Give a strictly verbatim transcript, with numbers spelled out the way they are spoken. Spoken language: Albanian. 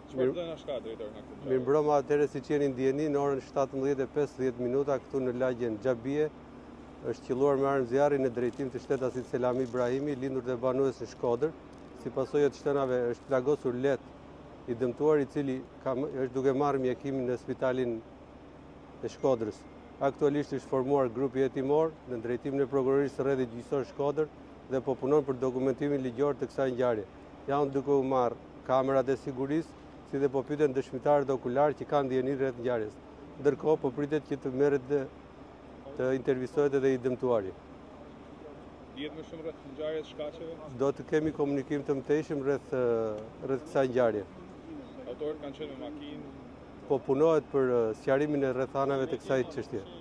Çfarë do na shka drejtor nga këtë? Mirëmbrëma, atëherë siç jeni ndjeni, në orën shtatëmbëdhjetë e pesëdhjetë minuta këtu në lagjen Xhabie është qelluar me armë zjarri në drejtim të shtetasit Selami Ibrahimi, lindur dhe banues në Shkodër. Si pasojë të shtënave është plagosur let i dëmtuar, i cili ka, është duke marrë mjekimin në spitalin e Shkodrës. Aktualisht është formuar grupi hetimor në drejtimin e prokurorisë së rrethit gjyqësor Shkodër dhe po punon për dokumentimin ligjor të kësaj ngjarje. Janë duke u marrë kamerat e sigurisë, si dhe po pyeten dëshmitarët okular që kanë ndjeni rreth ngjarjes. Ndërkohë po pritet që të merret dhe të intervistohet edhe i dëmtuari. Dihet më shumë rreth ngjarjes shkaqeve? Do të kemi komunikim të mëtejshëm rreth rreth kësaj ngjarje. Autorët kanë qenë me makinë? Po punohet për sqarimin e rrethanave të kësaj çështje.